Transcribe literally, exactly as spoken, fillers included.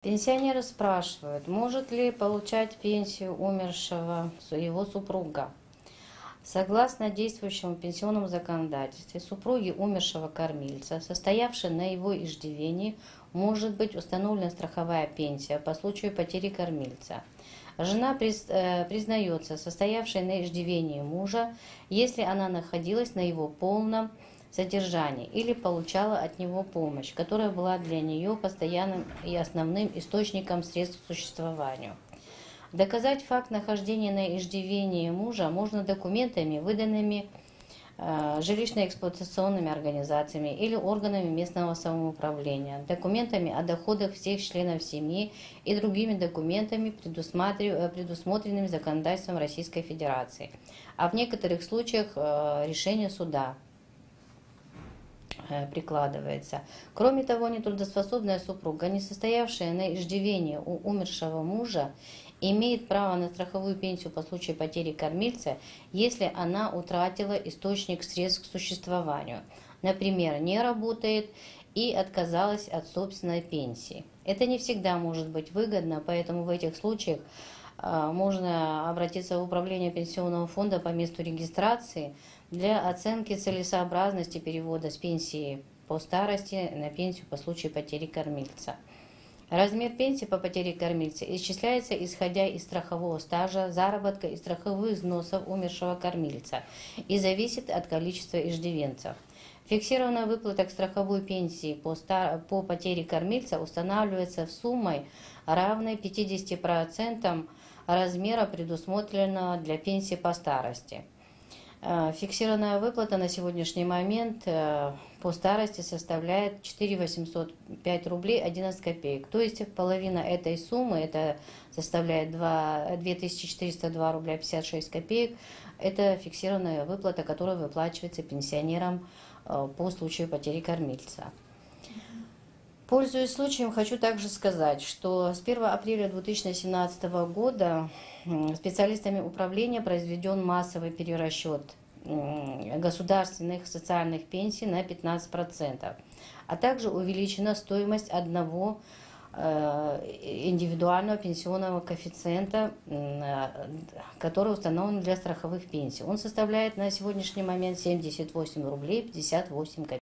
Пенсионеры спрашивают, может ли получать пенсию умершего его супруга. Согласно действующему пенсионному законодательству, супруги умершего кормильца, состоявшей на его иждивении, может быть установлена страховая пенсия по случаю потери кормильца. Жена признается состоявшей на иждивении мужа, если она находилась на его полном содержании или получала от него помощь, которая была для нее постоянным и основным источником средств к существованию. Доказать факт нахождения на иждивении мужа можно документами, выданными э, жилищно-эксплуатационными организациями или органами местного самоуправления, документами о доходах всех членов семьи и другими документами, предусмотренными законодательством Российской Федерации, а в некоторых случаях э, решение суда прикладывается. Кроме того, нетрудоспособная супруга, не состоявшая на иждивении у умершего мужа, имеет право на страховую пенсию по случаю потери кормильца, если она утратила источник средств к существованию, например, не работает и отказалась от собственной пенсии. Это не всегда может быть выгодно, поэтому в этих случаях можно обратиться в управление пенсионного фонда по месту регистрации для оценки целесообразности перевода с пенсии по старости на пенсию по случаю потери кормильца. Размер пенсии по потере кормильца исчисляется исходя из страхового стажа, заработка и страховых взносов умершего кормильца и зависит от количества иждивенцев. Фиксированная выплата к страховой пенсии по, стар... по потере кормильца устанавливается в суммой, равной пятидесяти процентам размера, предусмотренного для пенсии по старости. Фиксированная выплата на сегодняшний момент по старости составляет четыре тысячи восемьсот пять рублей одиннадцать копеек. То есть половина этой суммы, это составляет две тысячи четыреста два рубля пятьдесят шесть копеек. Это фиксированная выплата, которая выплачивается пенсионерам по случаю потери кормильца. Пользуясь случаем, хочу также сказать, что с первого апреля две тысячи семнадцатого года специалистами управления произведен массовый перерасчет государственных социальных пенсий на пятнадцать процентов, а также увеличена стоимость одного индивидуального пенсионного коэффициента, который установлен для страховых пенсий. Он составляет на сегодняшний момент семьдесят восемь рублей пятьдесят восемь копеек.